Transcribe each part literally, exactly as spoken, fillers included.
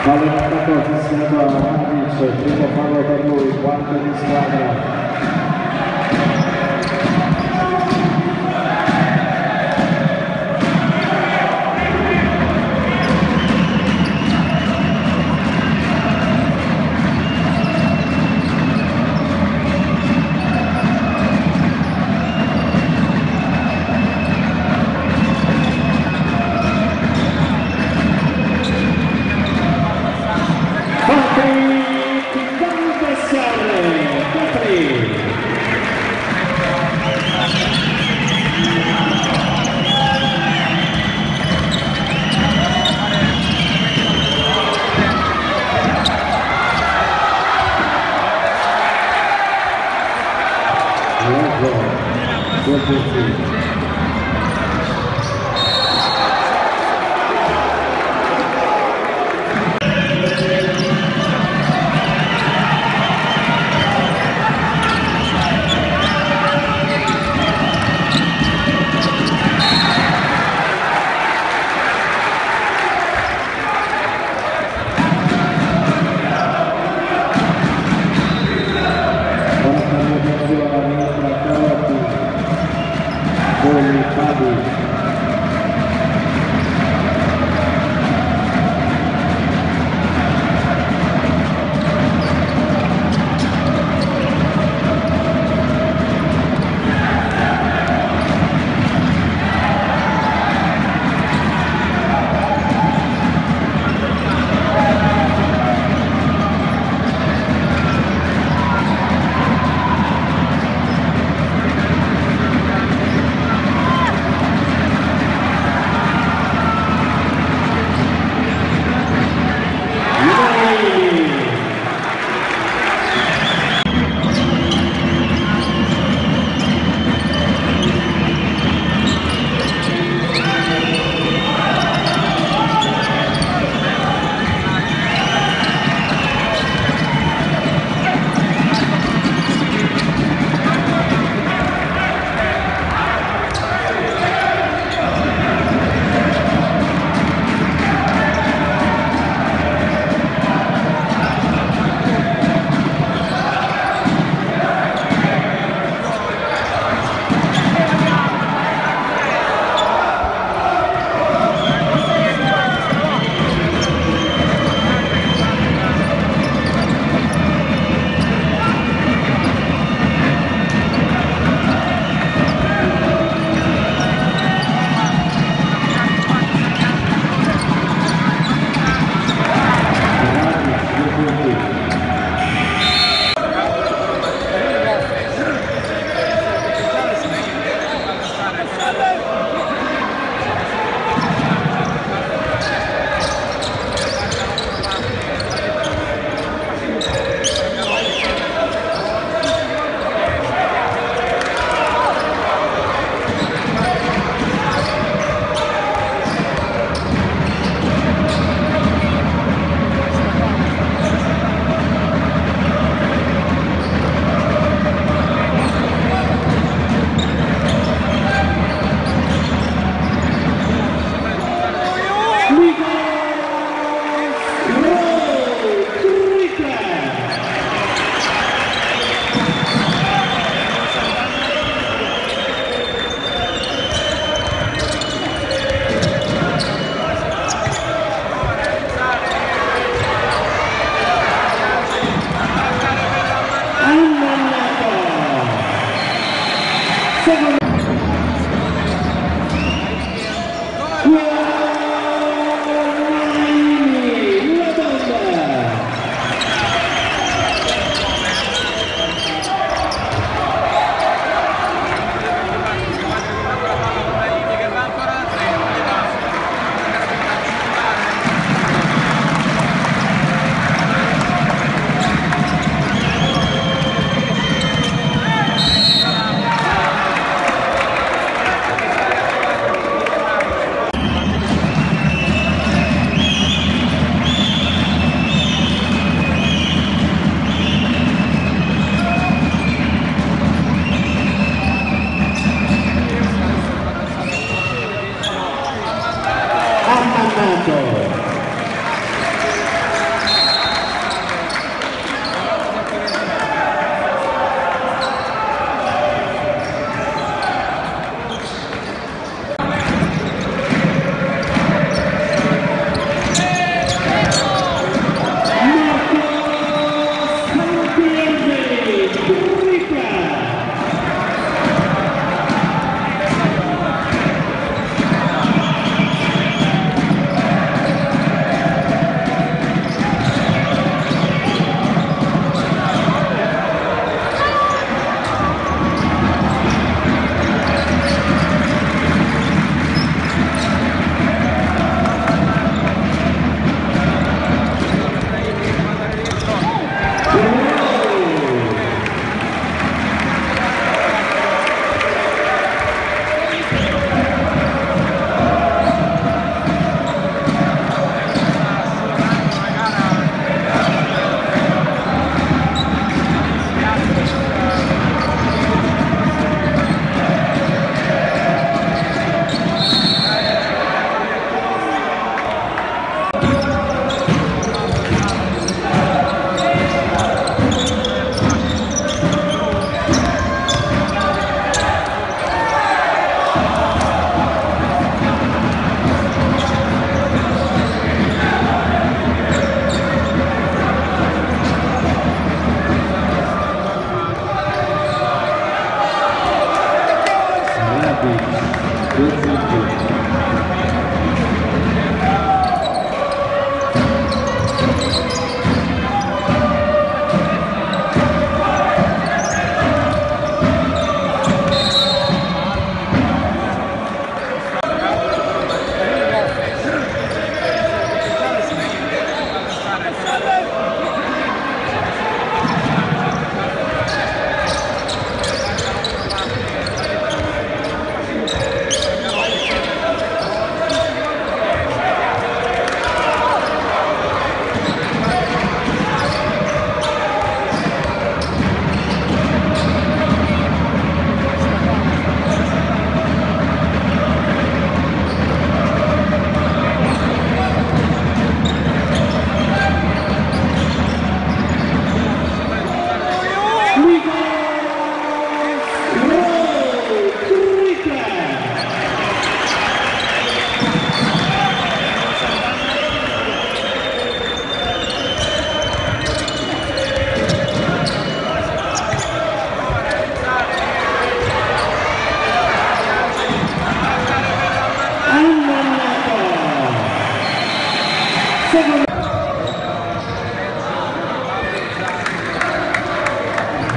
Fallo in attacco fissato a Madic, primo fallo per lui, quarto di squadra.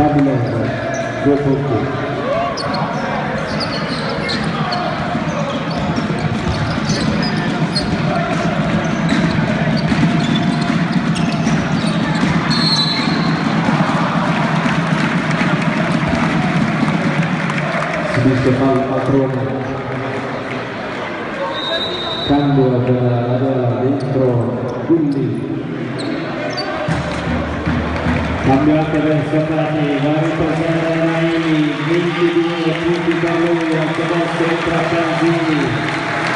Gabriele, due punti. Si fa il patrone, cambio per l'area dentro Gulli, cambio anche per Serrati, va a ritornare Naini, ventidue punti da lui, anche adesso entra Canzini.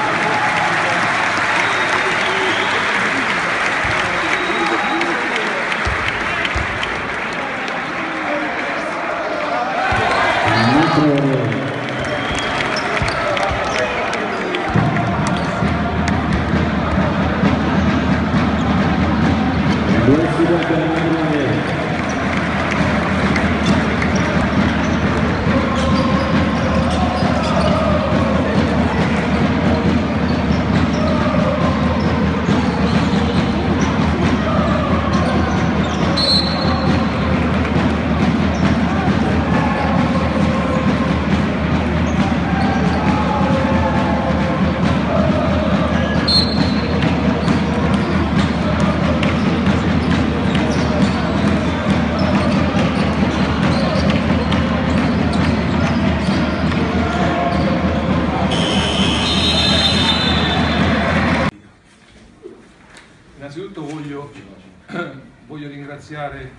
Innanzitutto voglio, voglio ringraziare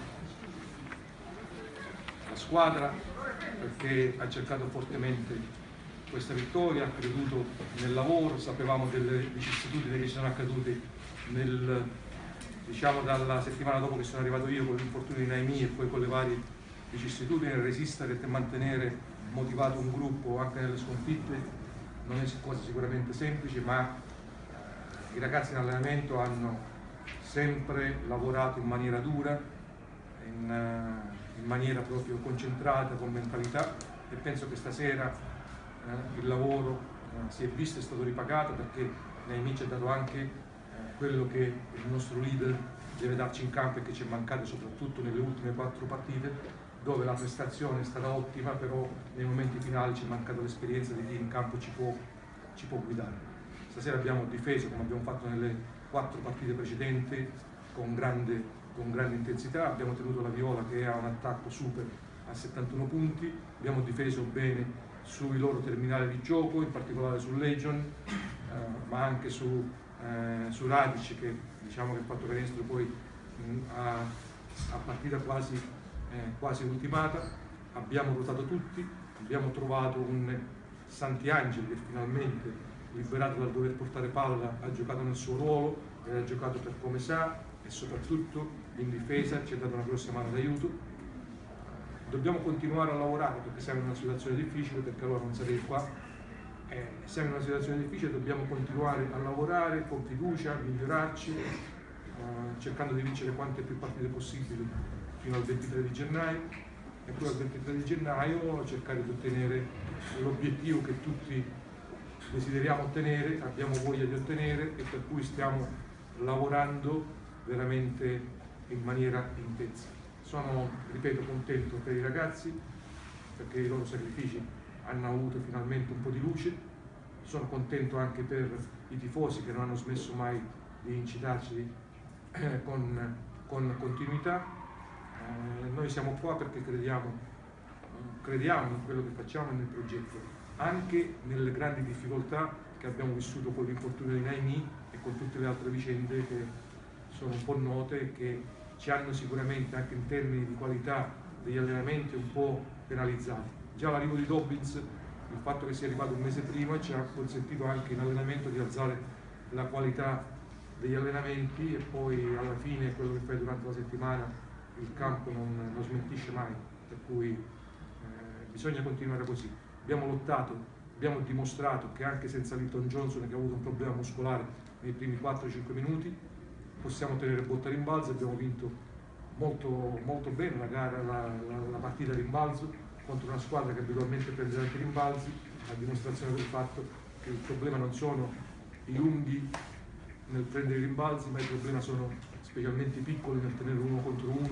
la squadra perché ha cercato fortemente questa vittoria, ha creduto nel lavoro, sapevamo delle vicissitudini che ci sono accadute nel, diciamo, dalla settimana dopo che sono arrivato io con l'infortunio di Naimi e poi con le varie vicissitudini. Resistere e mantenere motivato un gruppo anche nelle sconfitte non è cosa sicuramente semplice, ma i ragazzi in allenamento hanno sempre lavorato in maniera dura, in, in maniera proprio concentrata, con mentalità, e penso che stasera eh, il lavoro eh, si è visto e è stato ripagato, perché Naimi ci ha dato anche eh, quello che il nostro leader deve darci in campo e che ci è mancato soprattutto nelle ultime quattro partite, dove la prestazione è stata ottima, però nei momenti finali ci è mancata l'esperienza di chi in campo ci può, ci può guidare. Stasera abbiamo difeso come abbiamo fatto nelle quattro partite precedenti con grande, con grande intensità, abbiamo tenuto la Viola che ha un attacco super a settantuno punti, abbiamo difeso bene sui loro terminali di gioco, in particolare su Legion, eh, ma anche su, eh, su Radic, che diciamo che ha fatto canestro poi mh, a, a partita quasi, eh, quasi ultimata. Abbiamo ruotato tutti, abbiamo trovato un Santiangeli che finalmente, liberato dal dover portare palla, ha giocato nel suo ruolo e ha giocato per come sa, e soprattutto in difesa ci ha dato una grossa mano d'aiuto. Dobbiamo continuare a lavorare perché siamo in una situazione difficile, perché allora non sarei qua. Eh, siamo in una situazione difficile, dobbiamo continuare a lavorare con fiducia, a migliorarci, eh, cercando di vincere quante più partite possibili fino al ventitré di gennaio, e poi al ventitré di gennaio cercare di ottenere l'obiettivo che tutti desideriamo ottenere, abbiamo voglia di ottenere, e per cui stiamo lavorando veramente in maniera intensa. Sono, ripeto, contento per i ragazzi perché i loro sacrifici hanno avuto finalmente un po' di luce. Sono contento anche per i tifosi che non hanno smesso mai di incitarci eh, con, con continuità. Eh, noi siamo qua perché crediamo, crediamo in quello che facciamo e nel progetto, anche nelle grandi difficoltà che abbiamo vissuto con l'infortunio di Naimi e con tutte le altre vicende che sono un po' note e che ci hanno sicuramente anche in termini di qualità degli allenamenti un po' penalizzati. Già l'arrivo di Dobbins, il fatto che sia arrivato un mese prima, ci ha consentito anche in allenamento di alzare la qualità degli allenamenti, e poi alla fine quello che fai durante la settimana il campo non, non smentisce mai, per cui eh, bisogna continuare così. Abbiamo lottato, abbiamo dimostrato che anche senza Linton Johnson, che ha avuto un problema muscolare nei primi quattro cinque minuti, possiamo tenere botta a rimbalzo. Abbiamo vinto molto, molto bene la, gara, la, la, la partita a rimbalzo contro una squadra che abitualmente prende anche rimbalzi, a dimostrazione del fatto che il problema non sono i lunghi nel prendere i rimbalzi, ma il problema sono specialmente i piccoli nel tenere uno contro uno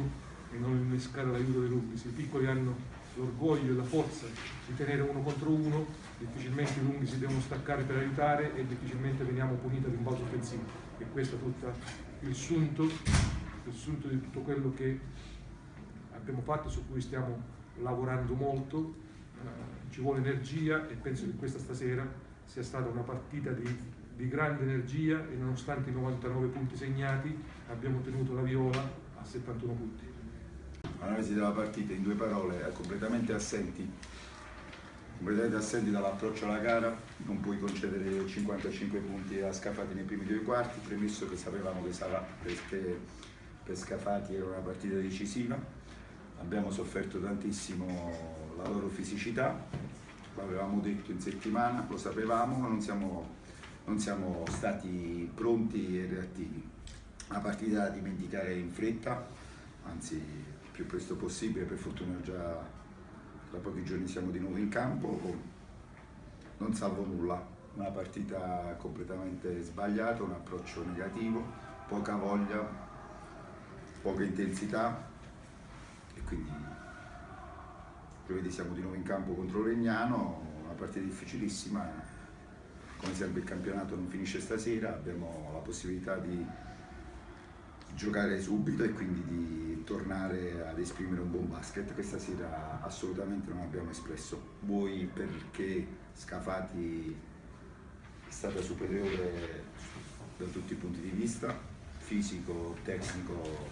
e non innescare l'aiuto dell'Ungisi. I piccoli hanno l'orgoglio e la forza di tenere uno contro uno, difficilmente i lunghi si devono staccare per aiutare e difficilmente veniamo puniti ad rimbalzo offensivo. E questo è tutto il sunto, il sunto di tutto quello che abbiamo fatto, su cui stiamo lavorando molto. Eh, ci vuole energia e penso che questa stasera sia stata una partita di, di grande energia e nonostante i novantanove punti segnati abbiamo tenuto la Viola a settantuno punti. L'analisi della partita in due parole: è completamente assenti completamente assenti dall'approccio alla gara. Non puoi concedere cinquantacinque punti a Scafati nei primi due quarti, premesso che sapevamo che sarà, perché per Scafati era una partita decisiva. Abbiamo sofferto tantissimo la loro fisicità, l'avevamo detto in settimana, lo sapevamo, ma non siamo, non siamo stati pronti e reattivi. Una partita da dimenticare in fretta, anzi il più presto possibile. Per fortuna già tra pochi giorni siamo di nuovo in campo. Non salvo nulla, una partita completamente sbagliata, un approccio negativo, poca voglia, poca intensità, e quindi giovedì siamo di nuovo in campo contro Legnano, una partita difficilissima. Come sempre il campionato non finisce stasera, abbiamo la possibilità di giocare subito e quindi di tornare ad esprimere un buon basket. Questa sera assolutamente non abbiamo espresso, vuoi perché Scafati è stata superiore da tutti i punti di vista, fisico, tecnico,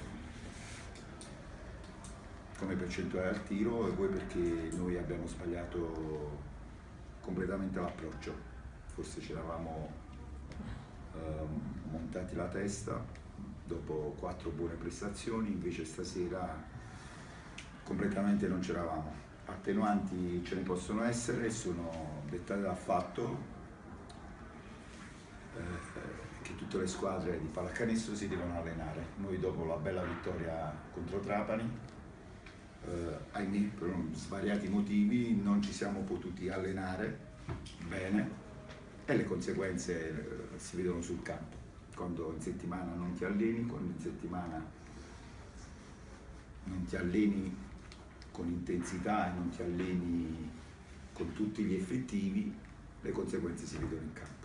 come percentuale al tiro, e vuoi perché noi abbiamo sbagliato completamente l'approccio. Forse ci eravamo eh, montati la testa dopo quattro buone prestazioni, invece stasera completamente non c'eravamo. Attenuanti ce ne possono essere, sono dettate dal fatto eh, che tutte le squadre di pallacanestro si devono allenare. Noi dopo la bella vittoria contro Trapani, eh, ahimè per svariati motivi non ci siamo potuti allenare bene, e le conseguenze eh, si vedono sul campo. Quando in settimana non ti alleni, quando in settimana non ti alleni con intensità e non ti alleni con tutti gli effettivi, le conseguenze si vedono in campo.